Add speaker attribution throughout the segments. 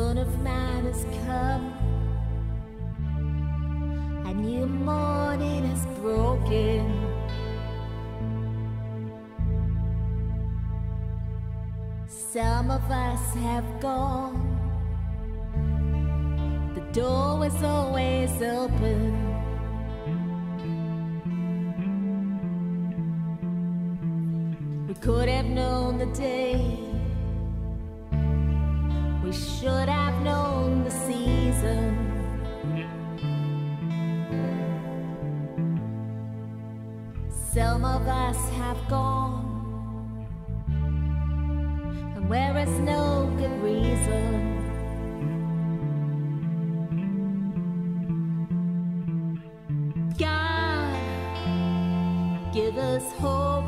Speaker 1: Son of Man has come. A new morning is broken. Some of us have gone. The door was always open. We could have known the day. We should have known the season. Some of us have gone, and where is no good reason. God, give us hope.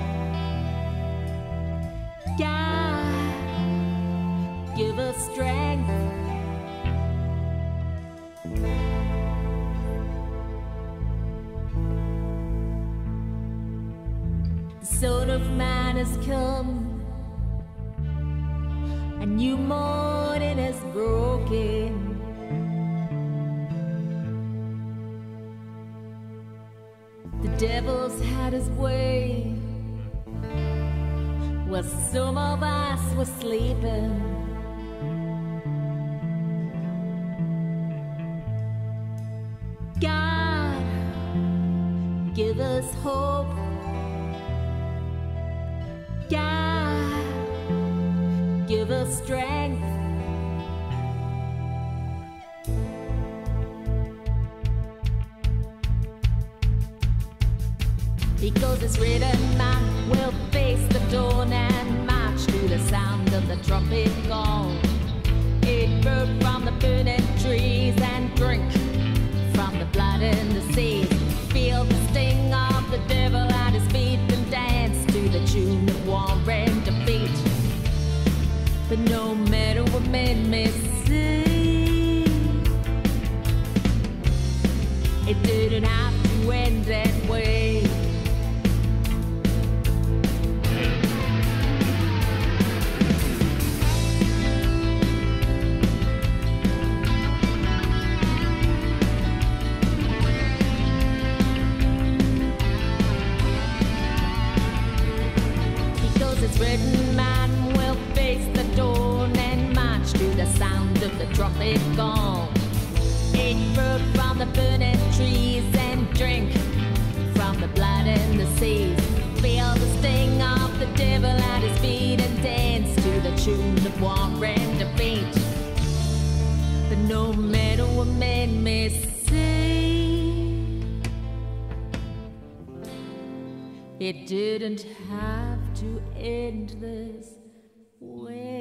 Speaker 1: God, give us strength. The Son of Man has come. A new morning is broken. The devil's had his way, while some of us were sleeping. God, give us hope. God, give us strength. Because it's written, man will face the dawn and march to the sound of the trumpet call. Eat fruit from the burning trees and drink from the blood in the seas. Feel the sting of the devil at his feet and dance to the tune of war and defeat. But no matter what men may say, it didn't have to end that way. It's written, man will face the dawn and march to the sound of the trumpet call. Eat fruit from the burning trees and drink from the blood in the seas. Feel the sting of the devil at his feet and dance to the tune of war and defeat. But no matter what men may say, it didn't have to end this way.